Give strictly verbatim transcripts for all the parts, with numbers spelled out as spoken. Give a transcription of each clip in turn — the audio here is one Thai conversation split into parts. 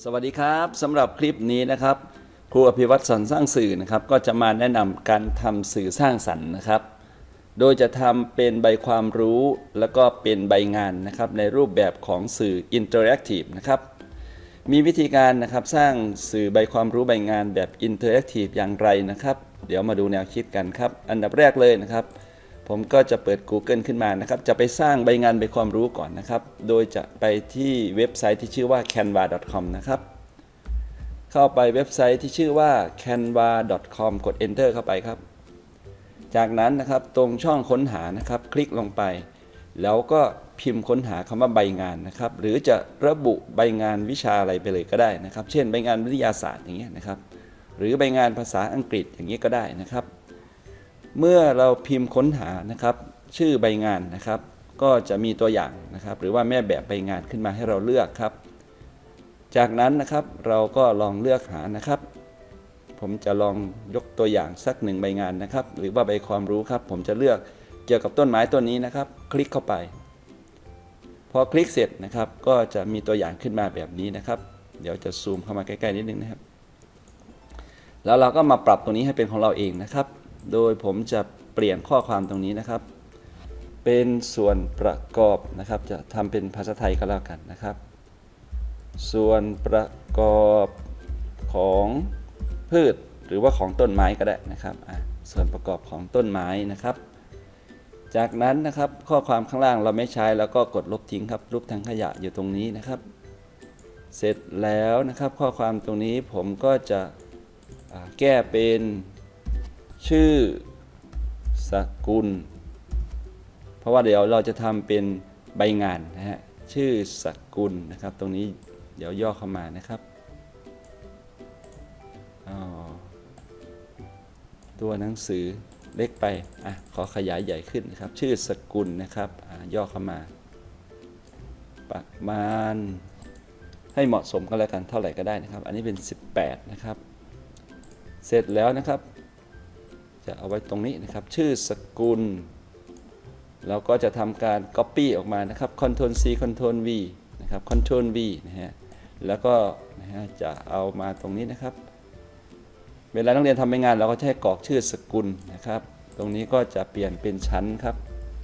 สวัสดีครับสำหรับคลิปนี้นะครับครูอภิวัตรสอนสร้างสื่อนะครับก็จะมาแนะนำการทำสื่อสร้างสรรค์นะครับโดยจะทำเป็นใบความรู้แล้วก็เป็นใบงานนะครับในรูปแบบของสื่ออินเทอร์แอคทีฟนะครับมีวิธีการนะครับสร้างสื่อใบความรู้ใบงานแบบอินเทอร์แอคทีฟอย่างไรนะครับเดี๋ยวมาดูแนวคิดกันครับอันดับแรกเลยนะครับผมก็จะเปิด Google ขึ้นมานะครับจะไปสร้างใบงานใบความรู้ก่อนนะครับโดยจะไปที่เว็บไซต์ที่ชื่อว่า แคนวา ดอท คอม นะครับเข้าไปเว็บไซต์ที่ชื่อว่า แคนวา ดอท คอม กด Enter เข้าไปครับจากนั้นนะครับตรงช่องค้นหานะครับคลิกลงไปแล้วก็พิมพ์ค้นหาคำว่าใบงานนะครับหรือจะระบุใบงานวิชาอะไรไปเลยก็ได้นะครับเช่นใบงานวิทยาศาสตร์อย่างเงี้ยนะครับหรือใบงานภาษาอังกฤษอย่างนี้ก็ได้นะครับเมื่อเราพิมพ์ค้นหานะครับชื่อใบงานนะครับก็จะมีตัวอย่างนะครับหรือว่าแม่แบบใบงานขึ้นมาให้เราเลือกครับจากนั้นนะครับเราก็ลองเลือกหานะครับผมจะลองยกตัวอย่างสักหนึ่งใบงานนะครับหรือว่าใบความรู้ครับผมจะเลือกเกี่ยวกับต้นไม้ต้นนี้นะครับคลิกเข้าไปพอคลิกเสร็จนะครับก็จะมีตัวอย่างขึ้นมาแบบนี้นะครับเดี๋ยวจะซูมเข้ามาใกล้ๆนิดนึงนะครับแล้วเราก็มาปรับตรงนี้ให้เป็นของเราเองนะครับโดยผมจะเปลี่ยนข้อความตรงนี้นะครับเป็นส่วนประกอบนะครับจะทำเป็นภาษาไทยก็แล้วกันนะครับส่วนประกอบของพืชหรือว่าของต้นไม้ก็ได้นะครับส่วนประกอบของต้นไม้นะครับจากนั้นนะครับข้อความข้างล่างเราไม่ใช้แล้วก็กดลบทิ้งครับรูปถังขยะอยู่ตรงนี้นะครับเสร็จแล้วนะครับข้อความตรงนี้ผมก็จะแก้เป็นชื่อสกุลเพราะว่าเดี๋ยวเราจะทำเป็นใบงานนะฮะชื่อสกุลนะครับตรงนี้เดี๋ยวย่อเข้ามานะครับตัวหนังสือเล็กไปอ่ะขอขยายใหญ่ขึ้นนะครับชื่อสกุลนะครับย่อเข้ามาประมาณให้เหมาะสมกันแล้วกันเท่าไหร่ก็ได้นะครับอันนี้เป็นสิบแปดนะครับเสร็จแล้วนะครับจะเอาไว้ตรงนี้นะครับชื่อสกุลเราก็จะทำการ Copy ออกมานะครับ Ctrl C Ctrl V นะครับ Ctrl V นะฮะแล้วก็นะฮะจะเอามาตรงนี้นะครับเวลานักเรียนทำใบงานเราก็จะให้กรอกชื่อสกุลนะครับตรงนี้ก็จะเปลี่ยนเป็นชั้นครับ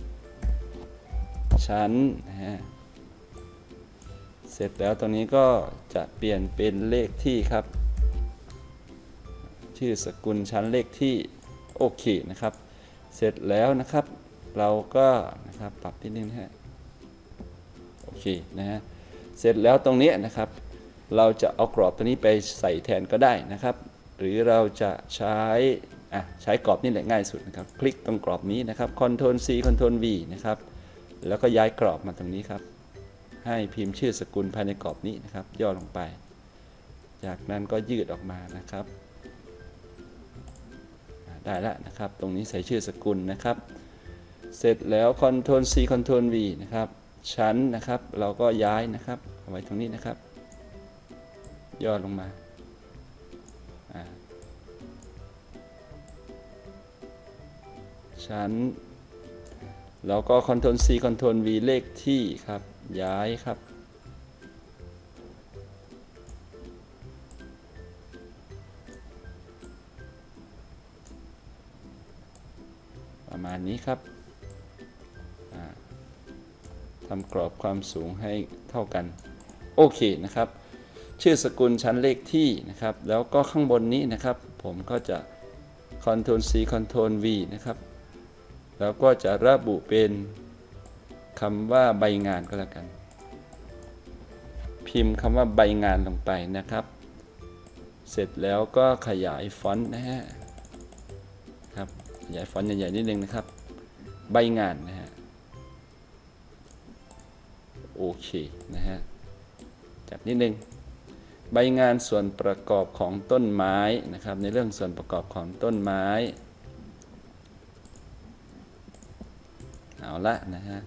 ชั้นนะฮะเสร็จแล้วตรงนี้ก็จะเปลี่ยนเป็นเลขที่ครับชื่อสกุลชั้นเลขที่โอเคนะครับเสร็จแล้วนะครับเราก็นะครับปรับนิดนึงนะฮะโอเคนะฮะเสร็จแล้วตรงนี้นะครับเราจะเอากรอบตัวนี้ไปใส่แทนก็ได้นะครับหรือเราจะใช้อ่ะใช้กรอบนี่แหละง่ายสุดนะครับคลิกตรงกรอบนี้นะครับ Ctrl C Ctrl V นะครับแล้วก็ย้ายกรอบมาตรงนี้ครับให้พิมพ์ชื่อสกุลภายในกรอบนี้นะครับย่อลงไปจากนั้นก็ยืดออกมานะครับได้แล้วนะครับตรงนี้ใส่ชื่อสกุลนะครับเสร็จแล้ว Ctrl C Ctrl V นะครับชั้นนะครับเราก็ย้ายนะครับเอาไว้ตรงนี้นะครับย่อลงมาชั้นแล้วก็ Ctrl C Ctrl V เลขที่ครับย้ายครับประมาณนี้ครับทำกรอบความสูงให้เท่ากันโอเคนะครับชื่อสกุลชั้นเลขที่นะครับแล้วก็ข้างบนนี้นะครับผมก็จะ Ctrl C Ctrl V นะครับแล้วก็จะระบุเป็นคำว่าใบงานก็แล้วกันพิมพ์คำว่าใบงานลงไปนะครับเสร็จแล้วก็ขยายฟอนต์นะฮะครับขยายฟอนต์ใหญ่ๆนิดนึงนะครับใบงานนะฮะโอเคนะฮะจัดนิดนึงใบงานส่วนประกอบของต้นไม้นะครับในเรื่องส่วนประกอบของต้นไม้เอาละนะฮะ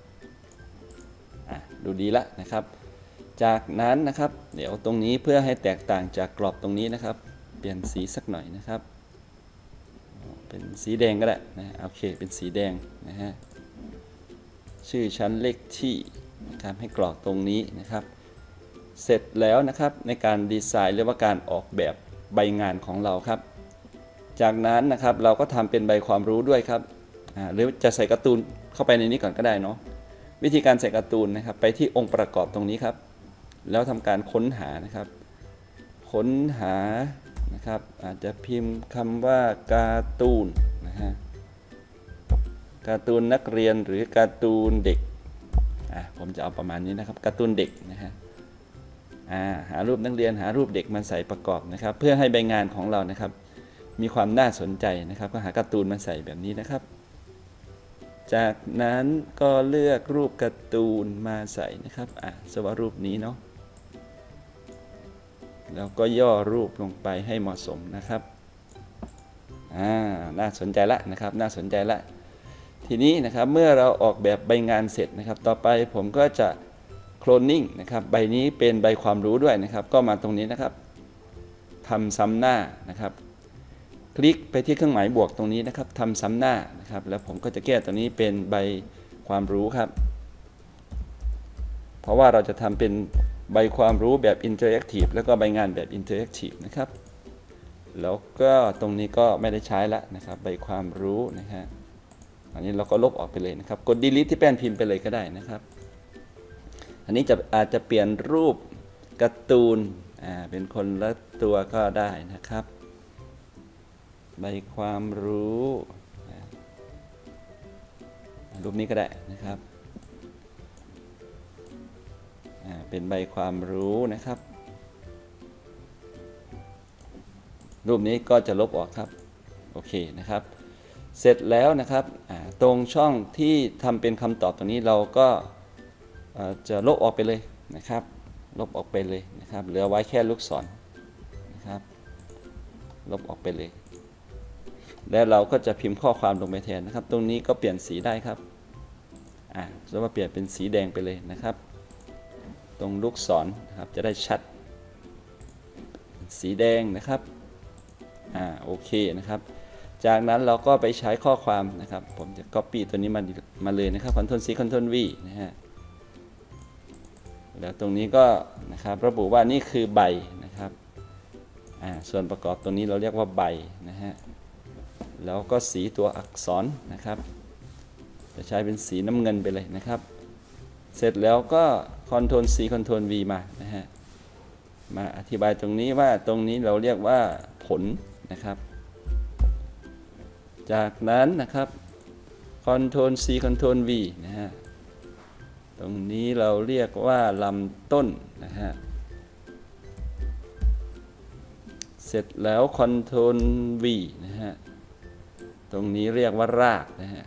ดูดีละนะครับจากนั้นนะครับเดี๋ยวตรงนี้เพื่อให้แตกต่างจากกรอบตรงนี้นะครับเปลี่ยนสีสักหน่อยนะครับเป็นสีแดงก็ได้นะโอเคเป็นสีแดงนะฮะชื่อชั้นเลขที่นะครับให้กรอกตรงนี้นะครับเสร็จแล้วนะครับในการดีไซน์หรือว่าการออกแบบใบงานของเราครับจากนั้นนะครับเราก็ทำเป็นใบความรู้ด้วยครับหรือจะใส่การ์ตูนเข้าไปในนี้ก่อนก็ได้เนาะวิธีการใส่การ์ตูนนะครับไปที่องค์ประกอบตรงนี้ครับแล้วทำการค้นหานะครับค้นหานะครับอาจจะพิมพ์คำว่าการ์ตูนนะฮะการ์ตูนนักเรียนหรือการ์ตูนเด็กอ่ะผมจะเอาประมาณนี้นะครับการ์ตูนเด็กนะฮะอ่าหารูปนักเรียนหารูปเด็กมาใส่ประกอบนะครับเพื่อให้ใบงานของเรานะครับมีความน่าสนใจนะครับก็หาการ์ตูนมาใส่แบบนี้นะครับจากนั้นก็เลือกรูปการ์ตูนมาใส่นะครับอ่ะสว่ารูปนี้เนาะแล้วก็ย่อรูปลงไปให้เหมาะสมนะครับอ่าน่าสนใจละนะครับน่าสนใจละทีนี้นะครับเมื่อเราออกแบบใบงานเสร็จนะครับต่อไปผมก็จะโคลนนิ่งนะครับใบนี้เป็นใบความรู้ด้วยนะครับก็มาตรงนี้นะครับทำซ้ำหน้านะครับคลิกไปที่เครื่องหมายบวกตรงนี้นะครับทำซ้ำหน้านะครับแล้วผมก็จะแก้ตัวนี้เป็นใบความรู้ครับเพราะว่าเราจะทำเป็นใบความรู้แบบอินเทอร์แอคทีฟแล้วก็ใบงานแบบอินเทอร์แอคทีฟนะครับแล้วก็ตรงนี้ก็ไม่ได้ใช้ละนะครับใบความรู้นะฮะอันนี้เราก็ลบออกไปเลยนะครับกด delete ที่แป้นพิมพ์ไปเลยก็ได้นะครับอันนี้จะอาจจะเปลี่ยนรูปการ์ตูนอ่าเป็นคนละตัวก็ได้นะครับใบความรู้รูปนี้ก็ได้นะครับเป็นใบความรู้นะครับรูปนี้ก็จะลบออกครับโอเคนะครับเสร็จแล้วนะครับตรงช่องที่ทำเป็นคำตอบตรงนี้เราก็จะลบออกไปเลยนะครับลบออกไปเลยนะครับเหลือไว้แค่ลูกศรนะครับลบออกไปเลยแล้วเราก็จะพิมพ์ข้อความลงไปแทนนะครับตรงนี้ก็เปลี่ยนสีได้ครับอ่าสมมติว่าเปลี่ยนเป็นสีแดงไปเลยนะครับตรงลูกศรนะครับจะได้ชัดสีแดงนะครับอ่าโอเคนะครับจากนั้นเราก็ไปใช้ข้อความนะครับผมจะ copy ตัวนี้มามาเลยนะครับ Ctrl C Ctrl V นะฮะแล้วตรงนี้ก็นะครับระบุว่านี่คือใบนะครับอ่าส่วนประกอบตรงนี้เราเรียกว่าใบนะฮะแล้วก็สีตัวอักษรนะครับจะใช้เป็นสีน้ำเงินไปเลยนะครับเสร็จแล้วก็ Ctrl C Ctrl V มานะฮะมาอธิบายตรงนี้ว่าตรงนี้เราเรียกว่าผลนะครับจากนั้นนะครับ Ctrl C Ctrl V นะฮะตรงนี้เราเรียกว่าลำต้นนะฮะเสร็จแล้ว Ctrl V นะฮะตรงนี้เรียกว่ารากนะฮะ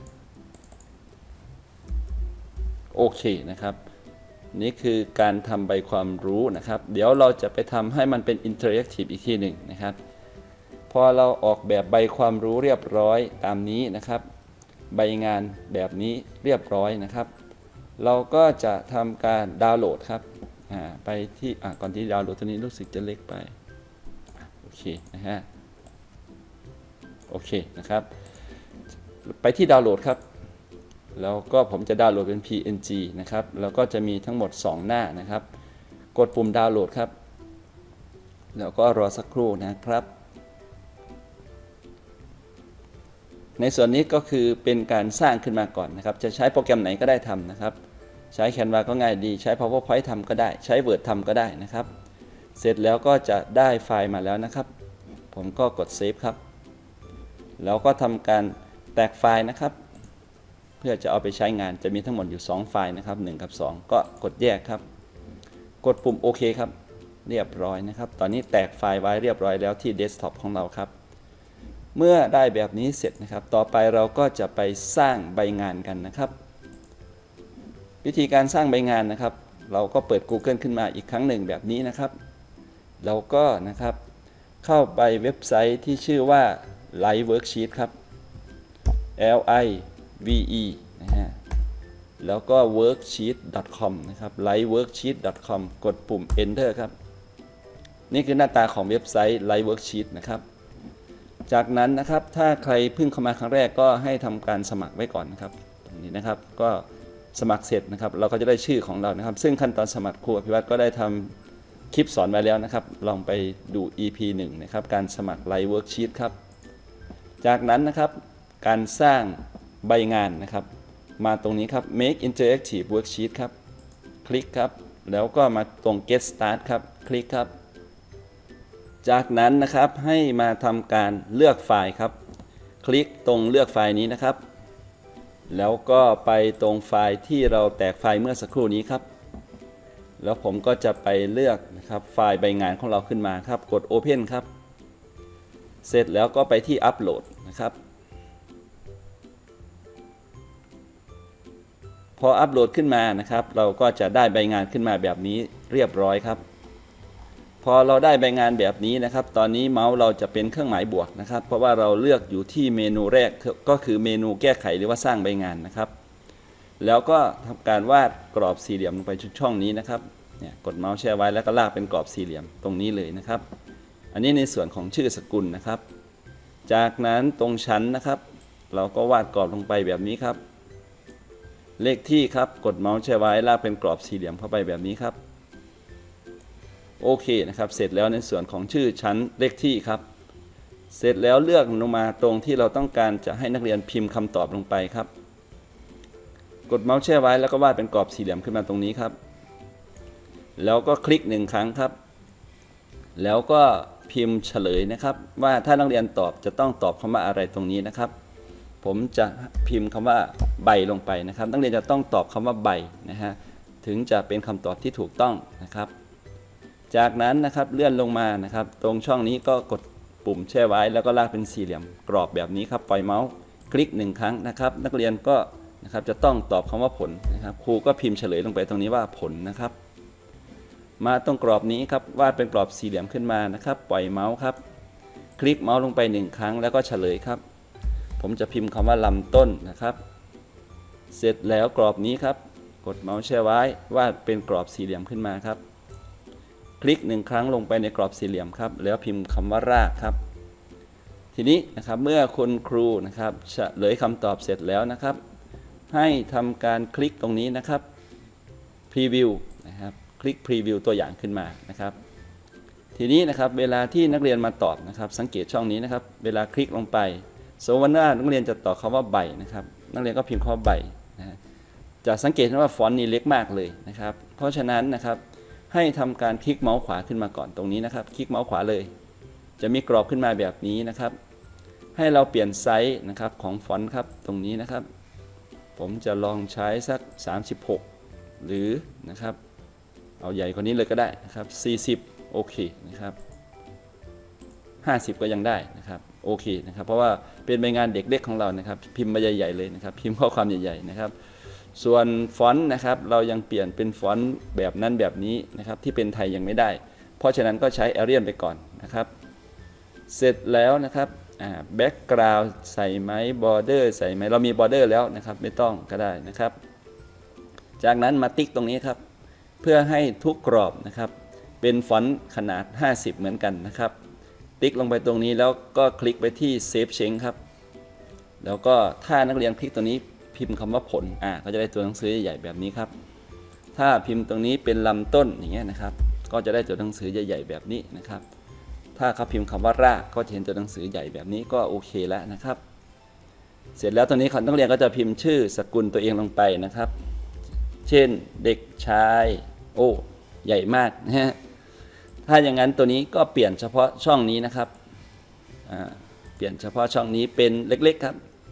โอเคนะครับนี่คือการทำใบความรู้นะครับเดี๋ยวเราจะไปทำให้มันเป็นอินเทอร์แอคทีฟอีกทีหนึ่งนะครับพอเราออกแบบใบความรู้เรียบร้อยตามนี้นะครับใบงานแบบนี้เรียบร้อยนะครับเราก็จะทำการดาวน์โหลดครับไปที่ก่อนที่ดาวน์โหลดตัวนี้รู้สึกจะเล็กไปโอเคนะฮะโอเคนะครับไปที่ดาวน์โหลดครับแล้วก็ผมจะดาวน์โหลดเป็น พี เอ็น จี นะครับแล้วก็จะมีทั้งหมดสองหน้านะครับกดปุ่มดาวน์โหลดครับแล้วก็รอสักครู่นะครับในส่วนนี้ก็คือเป็นการสร้างขึ้นมาก่อนนะครับจะใช้โปรแกรมไหนก็ได้ทำนะครับใช้ Canva ก็ง่ายดีใช้ PowerPoint ทำก็ได้ใช้ Word ทำก็ได้นะครับเสร็จแล้วก็จะได้ไฟล์มาแล้วนะครับผมก็กดเซฟครับแล้วก็ทำการแตกไฟล์นะครับเพื่อจะเอาไปใช้งานจะมีทั้งหมดอยู่สองไฟล์นะครับหนึ่งกับสองก็กดแยกครับกดปุ่มโอเคครับเรียบร้อยนะครับตอนนี้แตกไฟล์ไว้เรียบร้อยแล้วที่เดสก์ท็อปของเราครับเมื่อได้แบบนี้เสร็จนะครับต่อไปเราก็จะไปสร้างใบงานกันนะครับวิธีการสร้างใบงานนะครับเราก็เปิด Google ขึ้นมาอีกครั้งหนึ่งแบบนี้นะครับเราก็นะครับเข้าไปเว็บไซต์ที่ชื่อว่า Live Worksheet ครับ L I V E นะฮะแล้วก็ worksheet ดอท คอม นะครับ live worksheet ดอท คอม กดปุ่ม enter ครับนี่คือหน้าตาของเว็บไซต์ Live Worksheet นะครับจากนั้นนะครับถ้าใครเพิ่งเข้ามาครั้งแรกก็ให้ทำการสมัครไว้ก่อนนะครับตรงนี้นะครับก็สมัครเสร็จนะครับเราก็จะได้ชื่อของเรานะครับซึ่งขั้นตอนสมัครครูอภิวัตรก็ได้ทคลิปสอนไว้แล้วนะครับลองไปดู อี พี หนึ่งนะครับการสมัครไลฟ์เวิร์กชีตครับจากนั้นนะครับการสร้างใบงานนะครับมาตรงนี้ครับ make interactive worksheet ครับคลิกครับแล้วก็มาตรง get start ครับคลิกครับจากนั้นนะครับให้มาทำการเลือกไฟล์ครับคลิกตรงเลือกไฟล์นี้นะครับแล้วก็ไปตรงไฟล์ที่เราแตกไฟล์เมื่อสักครู่นี้ครับแล้วผมก็จะไปเลือกนะครับไฟล์ใบงานของเราขึ้นมาครับกด Open ครับเสร็จแล้วก็ไปที่อัปโหลดนะครับพออัปโหลดขึ้นมานะครับเราก็จะได้ใบงานขึ้นมาแบบนี้เรียบร้อยครับพอเราได้ใบงานแบบนี้นะครับตอนนี้เมาส์เราจะเป็นเครื่องหมายบวกนะครับเพราะว่าเราเลือกอยู่ที่เมนูแรกก็คือเมนูแก้ไขหรือว่าสร้างใบงานนะครับแล้วก็ทำการวาดกรอบสี่เหลี่ยมลงไปช่องนี้นะครับเนี่ยกดเมาส์แช่ไว้แล้วก็ลากเป็นกรอบสี่เหลี่ยมตรงนี้เลยนะครับอันนี้ในส่วนของชื่อสกุลนะครับจากนั้นตรงชั้นนะครับเราก็วาดกรอบลงไปแบบนี้ครับเลขที่ครับกดเมาส์แช่ไว้ลากเป็นกรอบสี่เหลี่ยมเข้าไปแบบนี้ครับโอเคนะครับเสร็จแล้วในส่วนของชื่อชั้นเลขที่ครับเสร็จแล้วเลือกลงมาตรงที่เราต้องการจะให้นักเรียนพิมพ์คำตอบลงไปครับกดเมาส์แช่ไว้แล้วก็วาดเป็นกรอบสี่เหลี่ยมขึ้นมาตรงนี้ครับแล้วก็คลิกหนึ่งครั้งครับแล้วก็พิมพ์เฉลยนะครับว่าถ้านักเรียนตอบจะต้องตอบคำว่าอะไรตรงนี้นะครับผมจะพิมพ์คำว่าใบลงไปนะครับนักเรียนจะต้องตอบคำว่าใบนะฮะถึงจะเป็นคำตอบที่ถูกต้องนะครับจากนั้นนะครับเลื่อนลงมานะครับตรงช่องนี้ก็กดปุ่มแช่ไว้แล้วก็ลากเป็นสี่เหลี่ยมกรอบแบบนี้ครับปล่อยเมาส์คลิกหนึ่งครั้งนะครับนักเรียนก็นะครับจะต้องตอบคำว่าผลนะครับครูก็พิมพ์เฉลยลงไปตรงนี้ว่าผลนะครับมาตรงกรอบนี้ครับวาดเป็นกรอบสี่เหลี่ยมขึ้นมานะครับปล่อยเมาส์ครับคลิกเมาส์ลงไปหนึ่งครั้งแล้วก็เฉลยครับผมจะพิมพ์คำว่าลำต้นนะครับเสร็จแล้วกรอบนี้ครับกดเมาส์แช่ไว้วาดเป็นกรอบสี่เหลี่ยมขึ้นมาครับคลิกหนึ่งครั้งลงไปในกรอบสี่เหลี่ยมครับแล้วพิมพ์คำว่ารากครับทีนี้นะครับเมื่อคุณครูนะครับเฉลยคำตอบเสร็จแล้วนะครับให้ทำการคลิกตรงนี้นะครับพรีวิวนะครับคลิกพรีวิวตัวอย่างขึ้นมานะครับทีนี้นะครับเวลาที่นักเรียนมาตอบนะครับสังเกตช่องนี้นะครับเวลาคลิกลงไปสมมติว่านักเรียนจะตอบคำว่าใบนะครับนักเรียนก็พิมพ์คำว่าใบนะจะสังเกตว่าฟอนต์นี้เล็กมากเลยนะครับเพราะฉะนั้นนะครับให้ทำการคลิกเมาส์ขวาขึ้นมาก่อนตรงนี้นะครับคลิกเมาส์ขวาเลยจะมีกรอบขึ้นมาแบบนี้นะครับให้เราเปลี่ยนไซส์นะครับของฟอนต์ครับตรงนี้นะครับผมจะลองใช้สักสามสิบหกหรือนะครับเอาใหญ่กว่านี้เลยก็ได้นะครับสี่สิบโอเคนะครับห้าสิบก็ยังได้นะครับโอเคนะครับเพราะว่าเป็นใบงานเด็กเล็กของเรานะครับพิมพ์มาใหญ่ๆเลยนะครับพิมพ์ข้อความใหญ่ๆนะครับส่วนฟอนต์นะครับเรายังเปลี่ยนเป็นฟอนต์แบบนั้นแบบนี้นะครับที่เป็นไทยยังไม่ได้เพราะฉะนั้นก็ใช้ Arial ไปก่อนนะครับเสร็จแล้วนะครับแบ็กกราวด์ใส่ไหมบอร์เดอร์ใส่ไหมเรามีบอร์เดอร์แล้วนะครับไม่ต้องก็ได้นะครับจากนั้นมาติ๊กตรงนี้ครับเพื่อให้ทุกกรอบนะครับเป็นฟอนต์ขนาดห้าสิบเหมือนกันนะครับติ๊กลงไปตรงนี้แล้วก็คลิกไปที่ Save Change ครับแล้วก็ถ้านักเรียนคลิกตรงนี้พิมพ์คำว่าผลอ่าก็จะได้ตัวหนังสือใหญ่ๆแบบนี้ครับถ้าพิมพ์ตรงนี้เป็นลำต้นอย่างเงี้ยนะครับก็จะได้ตัวหนังสือใหญ่ๆแบบนี้นะครับถ้าเขาพิมพ์คำว่ารากก็จะเห็นตัวหนังสือใหญ่แบบนี้ก็โอเคแล้วนะครับเสร็จแล้วตอนนี้นักเรียนก็จะพิมพ์ชื่อสกุลตัวเองลงไปนะครับเช่นเด็กชายโอ้ใหญ่มากนะฮะถ้าอย่างนั้นตัวนี้ก็เปลี่ยนเฉพาะช่องนี้นะครับเปลี่ยนเฉพาะช่องนี้เป็นเล็กๆครับ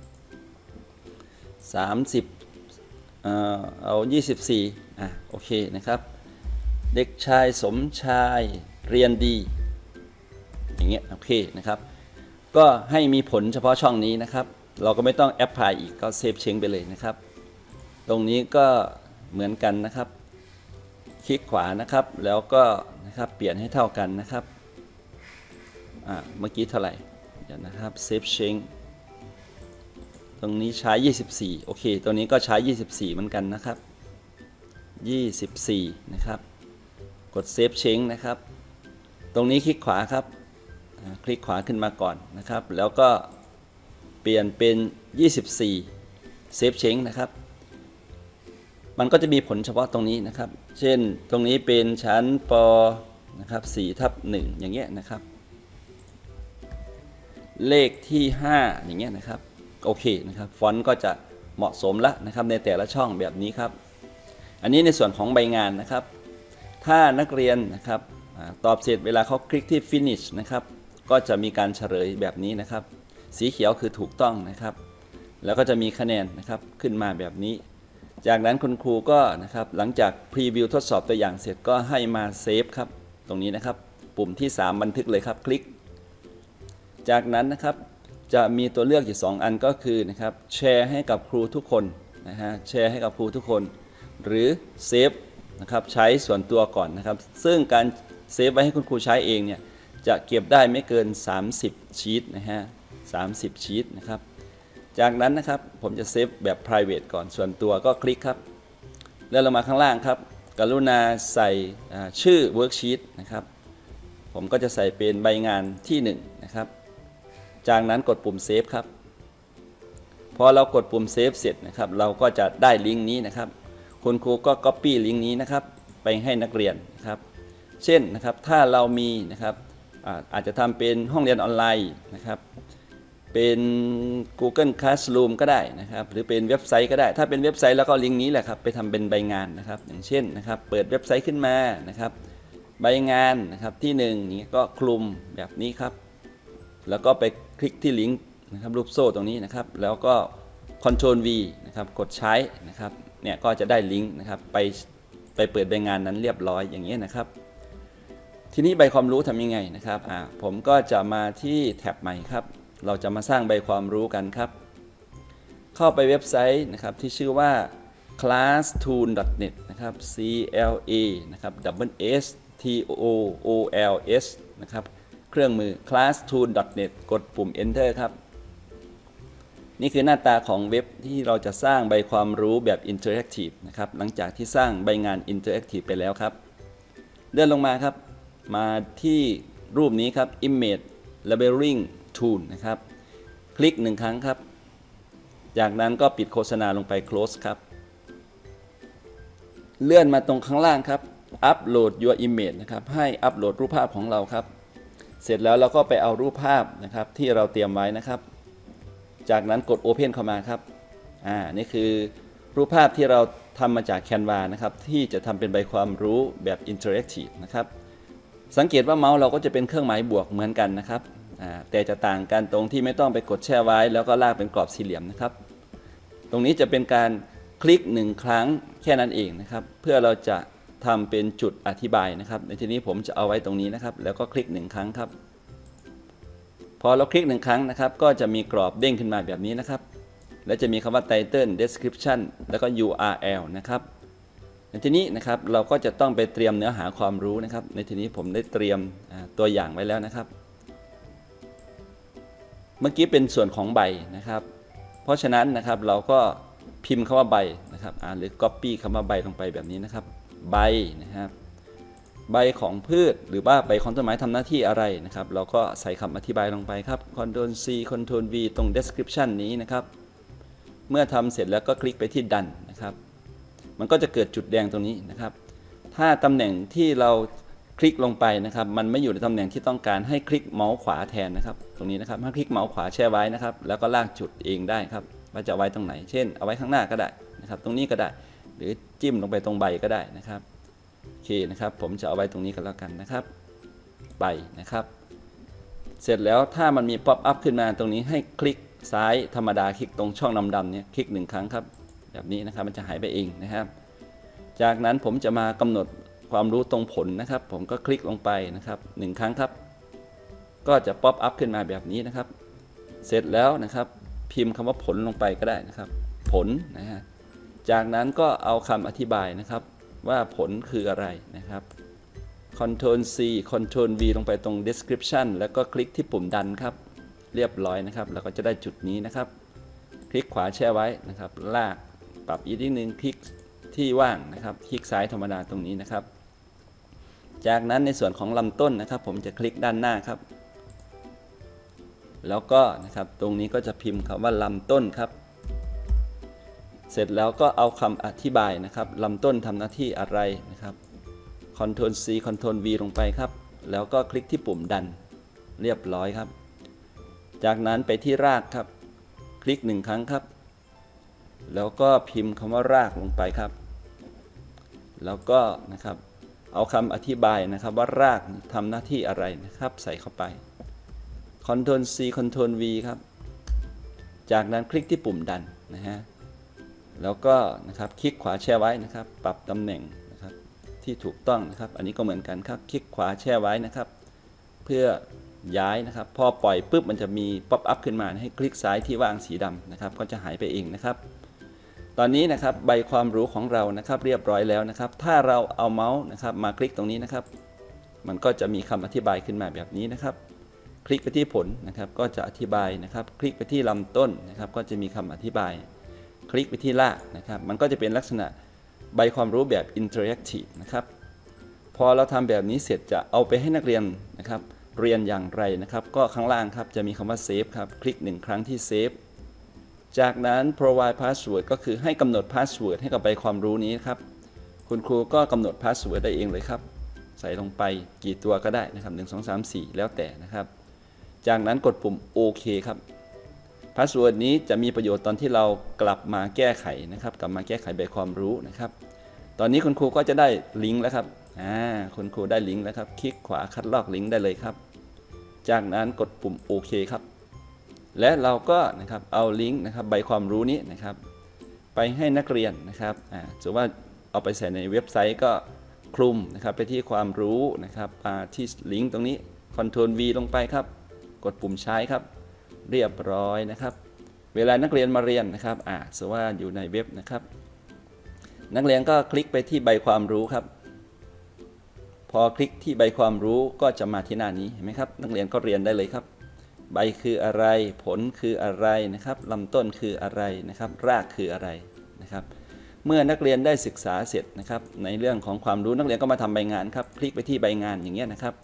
สามสิบเอ่อเอายี่สิบสี่อ่ะโอเคนะครับเด็กชายสมชายเรียนดีอย่างเงี้ยโอเคนะครับก็ให้มีผลเฉพาะช่องนี้นะครับเราก็ไม่ต้องแอปพลายอีกก็เซฟเชงไปเลยนะครับตรงนี้ก็เหมือนกันนะครับคลิกขวานะครับแล้วก็นะครับเปลี่ยนให้เท่ากันนะครับอ่าเมื่อกี้เท่าไหร่เดี๋ยวนะครับเซฟเชงตรงนี้ใช้ยี่สิบสี่โอเคตัวนี้ก็ใช้ยี่สิบสี่เหมือนกันนะครับยี่สิบสี่นะครับกดเซฟเชงนะครับตรงนี้คลิกขวาครับคลิกขวาขึ้นมาก่อนนะครับแล้วก็เปลี่ยนเป็นยี่สิบสี่เซฟเชงนะครับมันก็จะมีผลเฉพาะตรงนี้นะครับเช่นตรงนี้เป็นชั้นปนะครับสี่ทับหนึ่งอย่างเงี้ยนะครับเลขที่ห้าอย่างเงี้ยนะครับโอเคนะครับฟอนต์ก็จะเหมาะสมละนะครับในแต่ละช่องแบบนี้ครับอันนี้ในส่วนของใบงานนะครับถ้านักเรียนนะครับตอบเสร็จเวลาเขาคลิกที่ finish นะครับก็จะมีการเฉลยแบบนี้นะครับสีเขียวคือถูกต้องนะครับแล้วก็จะมีคะแนนนะครับขึ้นมาแบบนี้จากนั้นคุณครูก็นะครับหลังจากพรีวิวทดสอบตัวอย่างเสร็จก็ให้มาเซฟครับตรงนี้นะครับปุ่มที่สามบันทึกเลยครับคลิกจากนั้นนะครับจะมีตัวเลือกอยู่สองอันก็คือนะครับแชร์ให้กับครูทุกคนนะฮะแชร์ให้กับครูทุกคนหรือเซฟนะครับใช้ส่วนตัวก่อนนะครับซึ่งการเซฟไว้ให้คุณครูใช้เองเนี่ยจะเก็บได้ไม่เกินสามสิบชีทนะฮะสามสิบชีทนะครับจากนั้นนะครับผมจะเซฟแบบ private ก่อนส่วนตัวก็คลิกครับเลื่อนลงมาข้างล่างครับกรุณาใส่ชื่อ worksheet นะครับผมก็จะใส่เป็นใบงานที่หนึ่งนะครับจากนั้นกดปุ่มเซฟครับพอเรากดปุ่มเซฟเสร็จนะครับเราก็จะได้ลิงก์นี้นะครับคุณครูก็ copy ลิงก์นี้นะครับไปให้นักเรียนนะครับเช่นนะครับถ้าเรามีนะครับอาจจะทำเป็นห้องเรียนออนไลน์นะครับเป็น Google Classroom ก็ได้นะครับหรือเป็นเว็บไซต์ก็ได้ถ้าเป็นเว็บไซต์แล้วก็ลิงก์นี้แหละครับไปทำเป็นใบงานนะครับอย่างเช่นนะครับเปิดเว็บไซต์ขึ้นมานะครับใบงานนะครับที่หนึ่งนี้ก็คลุมแบบนี้ครับแล้วก็ไปคลิกที่ลิงก์นะครับรูปโซ่ตรงนี้นะครับแล้วก็ Ctrl V นะครับกดใช้นะครับเนี่ยก็จะได้ลิงก์นะครับไปไปเปิดใบงานนั้นเรียบร้อยอย่างนี้นะครับทีนี้ใบความรู้ทำยังไงนะครับอ่าผมก็จะมาที่แท็บใหม่ครับเราจะมาสร้างใบความรู้กันครับเข้าไปเว็บไซต์นะครับที่ชื่อว่า classtool ดอท เน็ต นะครับ C L A นะครับ double S T O O L S นะครับเครื่องมือ classtool ดอท เน็ต กดปุ่ม enter ครับนี่คือหน้าตาของเว็บที่เราจะสร้างใบความรู้แบบ interactive นะครับหลังจากที่สร้างใบงาน interactive ไปแล้วครับเลื่อนลงมาครับมาที่รูปนี้ครับ image labeling tool นะครับคลิกหนึ่งครั้งครับจากนั้นก็ปิดโฆษณาลงไป close ครับเลื่อนมาตรงข้างล่างครับ upload your image นะครับให้อัปโหลดรูปภาพของเราครับเสร็จแล้วเราก็ไปเอารูปภาพนะครับที่เราเตรียมไว้นะครับจากนั้นกด Open เข้ามาครับอ่านี่คือรูปภาพที่เราทำมาจาก Canva นะครับที่จะทำเป็นใบความรู้แบบ Interactive นะครับสังเกตว่าเมาส์เราก็จะเป็นเครื่องหมายบวกเหมือนกันนะครับแต่จะต่างกันตรงที่ไม่ต้องไปกดแช่ไว้แล้วก็ลากเป็นกรอบสี่เหลี่ยมนะครับตรงนี้จะเป็นการคลิกหนึ่งครั้งแค่นั้นเองนะครับเพื่อเราจะทำเป็นจุดอธิบายนะครับในที่นี้ผมจะเอาไว้ตรงนี้นะครับแล้วก็คลิกหนึ่งครั้งครับพอเราคลิกหนึ่งครั้งนะครับก็จะมีกรอบเด้งขึ้นมาแบบนี้นะครับและจะมีคำว่า Title Description แล้วก็ ยู อาร์ แอล นะครับในที่นี้นะครับเราก็จะต้องไปเตรียมเนื้อหาความรู้นะครับในที่นี้ผมได้เตรียมตัวอย่างไว้แล้วนะครับเมื่อกี้เป็นส่วนของใบนะครับเพราะฉะนั้นนะครับเราก็พิมพ์คำว่าใบนะครับหรือ copy คำว่าใบลงไปแบบนี้นะครับใบนะครับใบของพืชหรือว่าใบของต้นไม้ทำหน้าที่อะไรนะครับเราก็ใส่คำอธิบายลงไปครับ Ctrl C Ctrl V ตรง description นี้นะครับเมื่อทำเสร็จแล้วก็คลิกไปที่ done นะครับมันก็จะเกิดจุดแดงตรงนี้นะครับถ้าตำแหน่งที่เราคลิกลงไปนะครับมันไม่อยู่ในตำแหน่งที่ต้องการให้คลิกเมาส์ขวาแทนนะครับตรงนี้นะครับถ้าคลิกเมาส์ขวาแช่ไว้นะครับแล้วก็ลากจุดเองได้ครับว่าจะไว้ตรงไหนเช่นเอาไว้ข้างหน้าก็ได้นะครับตรงนี้ก็ได้หรือจิ้มลงไปตรงใบก็ได้นะครับโอเคนะครับผมจะเอาไว้ตรงนี้ก็แล้วกันนะครับใบนะครับเสร็จแล้วถ้ามันมีป๊อปอัพขึ้นมาตรงนี้ให้คลิกซ้ายธรรมดาคลิกตรงช่องดำๆเนี่ยคลิกหนึ่งครั้งครับแบบนี้นะครับมันจะหายไปเองนะครับจากนั้นผมจะมากำหนดความรู้ตรงผลนะครับผมก็คลิกลงไปนะครับหนึ่งครั้งครับก็จะป๊อปอัพขึ้นมาแบบนี้นะครับเสร็จแล้วนะครับพิมพ์คำว่าผลลงไปก็ได้นะครับผลนะฮะจากนั้นก็เอาคำอธิบายนะครับว่าผลคืออะไรนะครับ Ctrl C Ctrl V ลงไปตรง description แล้วก็คลิกที่ปุ่มดันครับเรียบร้อยนะครับแล้วก็จะได้จุดนี้นะครับคลิกขวาแช่ไว้นะครับลากปรับอีกนิดนึงคลิกที่ว่างนะครับคลิกซ้ายธรรมดาตรงนี้นะครับจากนั้นในส่วนของลำต้นนะครับผมจะคลิกด้านหน้าครับแล้วก็นะครับตรงนี้ก็จะพิมพ์คำว่าลำต้นครับเสร็จแล้วก็เอาคำอธิบายนะครับลำต้นทำหน้าที่อะไรนะครับคอนโทรล ซี คอนโทรล วี ลงไปครับแล้วก็คลิกที่ปุ่มดันเรียบร้อยครับจากนั้นไปที่รากครับคลิกหนึ่งครั้งครับแล้วก็พิมพ์คำว่ารากลงไปครับแล้วก็นะครับเอาคำอธิบายนะครับว่ารากทำหน้าที่อะไรนะครับใส่เข้าไป คอนโทรล ซี คอนโทรล วี ครับจากนั้นคลิกที่ปุ่มดันนะฮะแล้วก็นะครับคลิกขวาแช่ไว้นะครับปรับตำแหน่งนะครับที่ถูกต้องนะครับอันนี้ก็เหมือนกันครับคลิกขวาแช่ไว้นะครับเพื่อย้ายนะครับพอปล่อยปุ๊บมันจะมีป๊อปอัพขึ้นมาให้คลิกซ้ายที่ว่างสีดำนะครับก็จะหายไปเองนะครับตอนนี้นะครับใบความรู้ของเรานะครับเรียบร้อยแล้วนะครับถ้าเราเอาเมาส์นะครับมาคลิกตรงนี้นะครับมันก็จะมีคำอธิบายขึ้นมาแบบนี้นะครับคลิกไปที่ผลนะครับก็จะอธิบายนะครับคลิกไปที่ลำต้นนะครับก็จะมีคำอธิบายคลิกไปที่รากนะครับมันก็จะเป็นลักษณะใบความรู้แบบอินเทอร์แอคทีฟนะครับพอเราทำแบบนี้เสร็จจะเอาไปให้นักเรียนนะครับเรียนอย่างไรนะครับก็ข้างล่างครับจะมีคำว่าเซฟครับคลิกหนึ่งครั้งที่เซฟจากนั้น provide password ก็คือให้กำหนด password ให้กับใบความรู้นี้ครับคุณครูก็กำหนด password ได้เองเลยครับใส่ลงไปกี่ตัวก็ได้นะครับหนึ่ง สอง สาม สี่แล้วแต่นะครับจากนั้นกดปุ่มโอเคครับพาสเวิร์ดนี้จะมีประโยชน์ตอนที่เรากลับมาแก้ไขนะครับกลับมาแก้ไขใบความรู้นะครับตอนนี้คุณครูก็จะได้ลิงก์แล้วครับอ่าคุณครูได้ลิงก์แล้วครับคลิกขวาคัดลอกลิงก์ได้เลยครับจากนั้นกดปุ่มโอเคครับและเราก็นะครับเอาลิงก์นะครับใบความรู้นี้นะครับไปให้นักเรียนนะครับอ่าถือว่าเอาไปใส่ในเว็บไซต์ก็คลุมนะครับไปที่ความรู้นะครับมาที่ลิงก์ตรงนี้คอนโทรล วี ลงไปครับกดปุ่มใช้ครับเรียบร้อยนะครับเวลานักเรียนมาเรียนนะครับอ่าสมมติว่าอยู่ในเว็บนะครับนักเรียนก็คลิกไปที่ใบความรู้ครับพอคลิกที่ใบความรู้ก็จะมาที่หน้านี้เห็นไหมครับนักเรียนก็เรียนได้เลยครับใบคืออะไรผลคืออะไรนะครับลำต้นคืออะไรนะครับรากคืออะไรนะครับเมื่อนักเรียนได้ศึกษาเสร็จนะครับในเรื่องของความรู้นักเรียนก็มาทำใบงานครับคลิกไปที่ใบงานอย่างเงี้ยนะครับ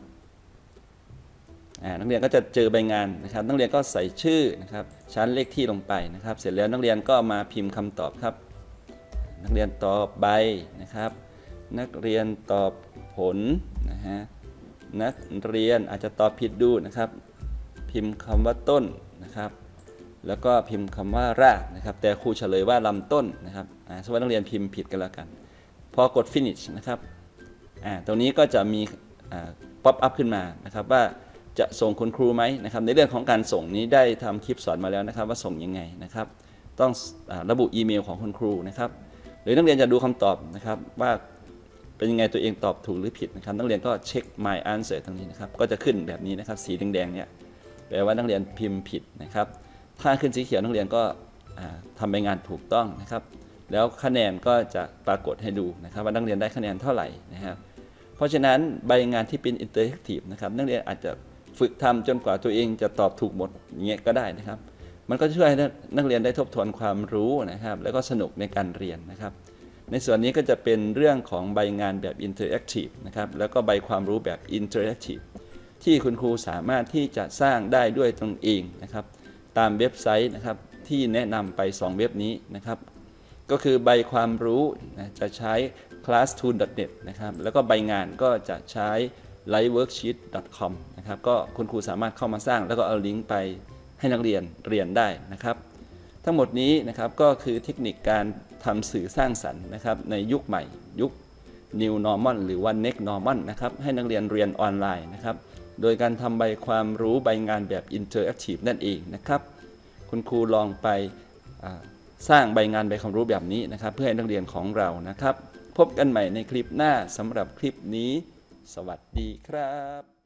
นักเรียนก็จะเจอใบงานนะครับนักเรียนก็ใส่ชื่อนะครับชั้นเลขที่ลงไปนะครับเสร็จแล้วนักเรียนก็มาพิมพ์คำตอบครับนักเรียนตอบใบนะครับนักเรียนตอบผลนะฮะนักเรียนอาจจะตอบผิดดูนะครับพิมพ์คำว่าต้นนะครับแล้วก็พิมพ์คำว่ารากนะครับแต่ครูเฉลยว่าลำต้นนะครับสมมตินักเรียนพิมพ์ผิดกันแล้วกันพอกด finish นะครับตรงนี้ก็จะมีป๊อปอัพขึ้นมานะครับว่าจะส่งคุณครูไหมนะครับในเรื่องของการส่งนี้ได้ทำคลิปสอนมาแล้วนะครับว่าส่งยังไงนะครับต้องระบุอีเมลของคุณครูนะครับหรือนักเรียนจะดูคำตอบนะครับว่าเป็นยังไงตัวเองตอบถูกหรือผิดนะครับนักเรียนก็เช็ค my answer ตรงนี้นะครับก็จะขึ้นแบบนี้นะครับสีแดงๆเนี่ยแปลว่านักเรียนพิมพ์ผิดนะครับถ้าขึ้นสีเขียวนักเรียนก็ทำใบงานถูกต้องนะครับแล้วคะแนนก็จะปรากฏให้ดูนะครับว่านักเรียนได้คะแนนเท่าไหร่นะครับเพราะฉะนั้นใบงานที่เป็นอินเตอร์แอคทีฟนะครับนักเรียนอาจจะฝึกทำจนกว่าตัวเองจะตอบถูกหมดอย่างเงี้ยก็ได้นะครับมันก็ช่วยให้นักเรียนได้ทบทวนความรู้นะครับแล้วก็สนุกในการเรียนนะครับในส่วนนี้ก็จะเป็นเรื่องของใบงานแบบอินเตอร์แอคทีฟนะครับแล้วก็ใบความรู้แบบอินเตอร์แอคทีฟที่คุณครูสามารถที่จะสร้างได้ด้วยตนเองนะครับตามเว็บไซต์นะครับที่แนะนำไปสองเว็บนี้นะครับก็คือใบความรู้นะจะใช้ คลาสทูล ดอท เน็ต นะครับแล้วก็ใบงานก็จะใช้ ไลฟ์เวิร์กชีต ดอท คอม นะครับก็คุณครูสามารถเข้ามาสร้างแล้วก็เอาลิงก์ไปให้นักเรียนเรียนได้นะครับทั้งหมดนี้นะครับก็คือเทคนิคการทำสื่อสร้างสรรค์นะครับในยุคใหม่ยุค New Normal หรือว่า Next Normal นะครับให้นักเรียนเรียนออนไลน์นะครับโดยการทำใบความรู้ใบงานแบบอินเทอร์แอคทีฟนั่นเองนะครับคุณครูลองไปสร้างใบงานใบความรู้แบบนี้นะครับเพื่อให้นักเรียนของเรานะครับพบกันใหม่ในคลิปหน้าสำหรับคลิปนี้สวัสดีครับ